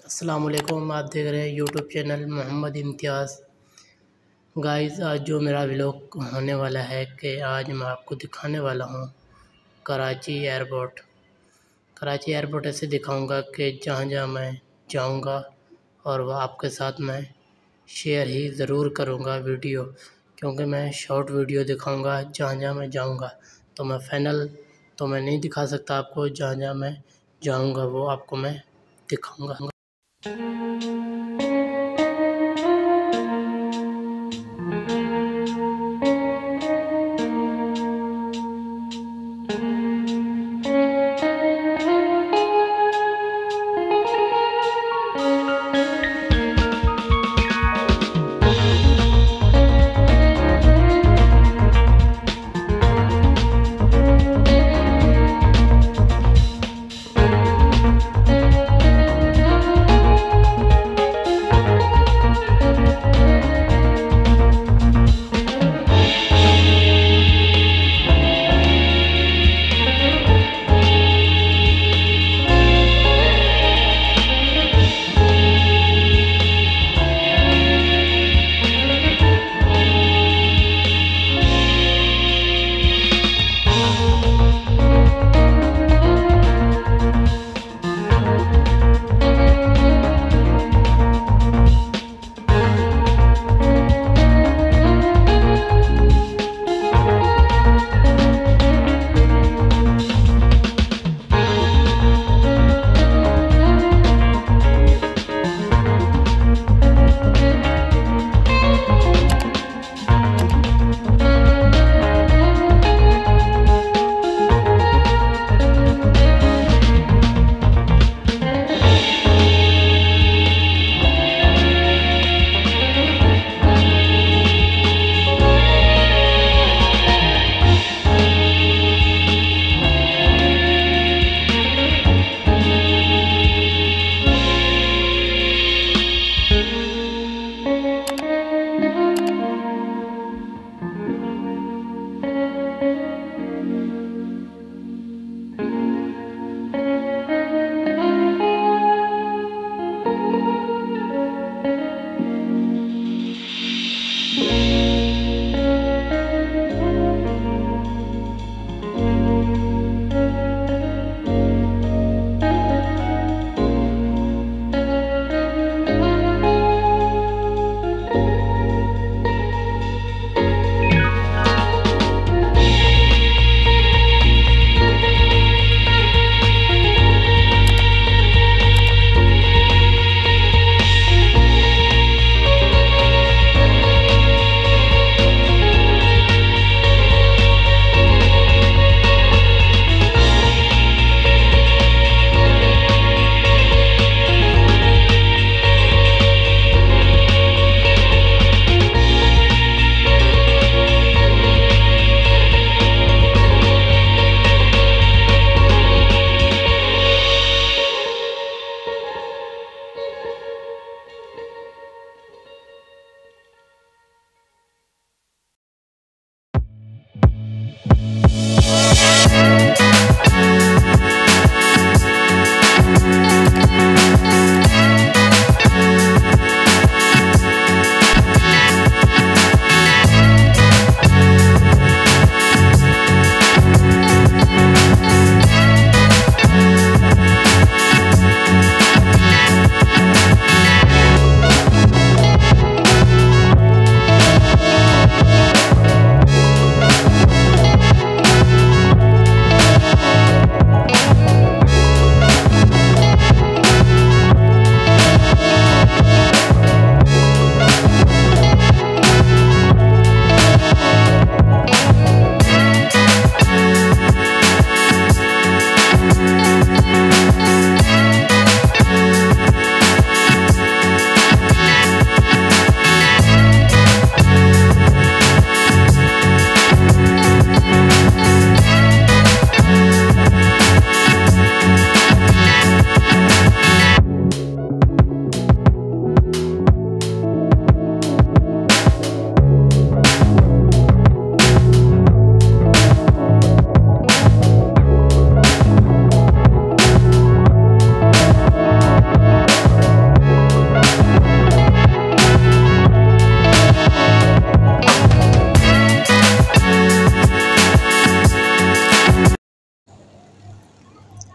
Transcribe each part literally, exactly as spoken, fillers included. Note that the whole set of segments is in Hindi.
अस्सलाम वालेकुम। आप देख रहे हैं YouTube channel Mohammed Imtiaz. Guys, आज जो मेरा व्लॉग होने वाला है कि आज मैं आपको दिखाने वाला हूँ कराची एयरपोर्ट। कराची एयरपोर्ट ऐसे दिखाऊंगा कि जहाँ जहाँ मैं जाऊंगा और वह आपके साथ मैं शेयर ही ज़रूर करूंगा वीडियो, क्योंकि मैं शॉर्ट वीडियो दिखाऊंगा जहाँ जहाँ मैं जाऊंगा। तो मैं फाइनल तो मैं नहीं दिखा सकता आपको, जहाँ जहाँ मैं जाऊंगा वो आपको मैं दिखाऊंगा।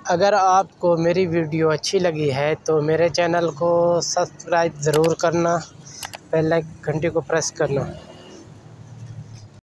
अगर आपको मेरी वीडियो अच्छी लगी है तो मेरे चैनल को सब्सक्राइब ज़रूर करना, बेल आइकन घंटी को प्रेस करना।